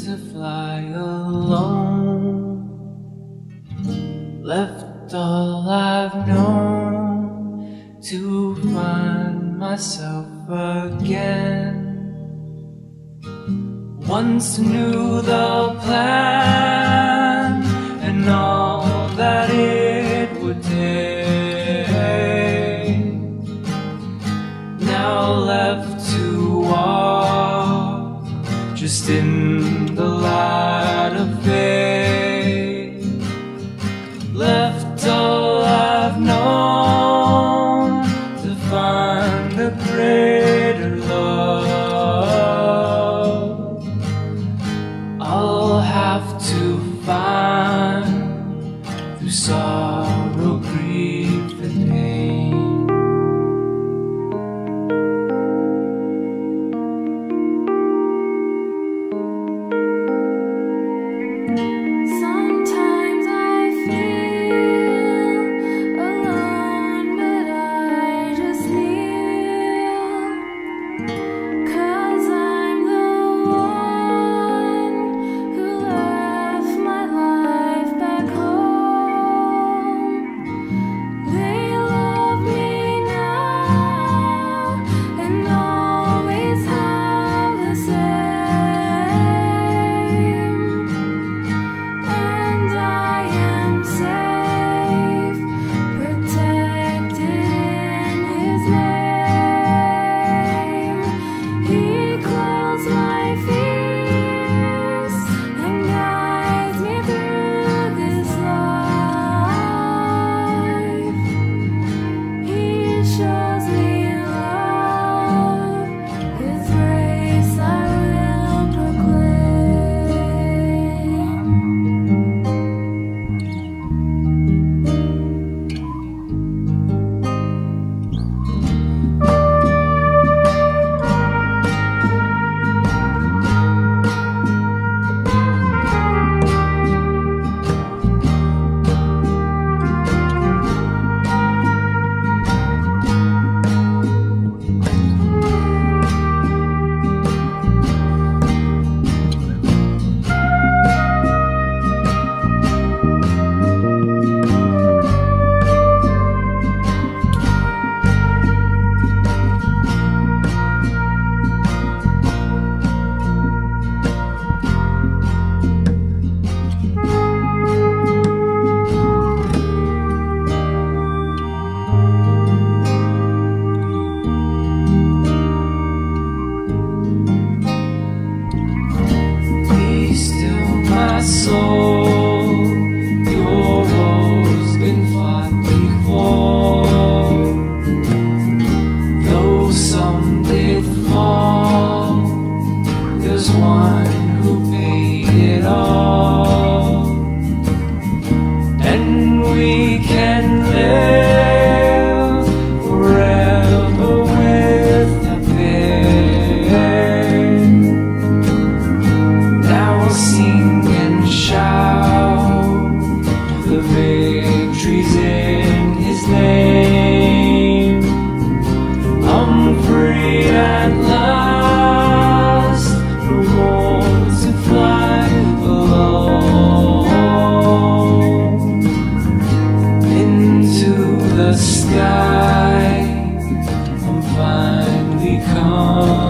to fly alone, left all I've known to find myself again. Once knew the plan and all that it would take, now left to walk just in the light of faith, left all I've known to find a greater love. I'll have to find through sorrow, grief, and pain. Sometimes I feel alone, but I just kneel, 'cause I'm the one who left my life back home. They love me now and always have the same, and I am safe, protected in His name. He calms my fears and guides me through this life. He shows me love, His grace I will proclaim. Be still, my soul, your war's been fought before. Though some did fall, there's one who paid it all, and we can live forever with the pain. Now we'll sing and shout the victories in His name. I'm free at last, no more to fly alone. Into the sky, I'm finally come.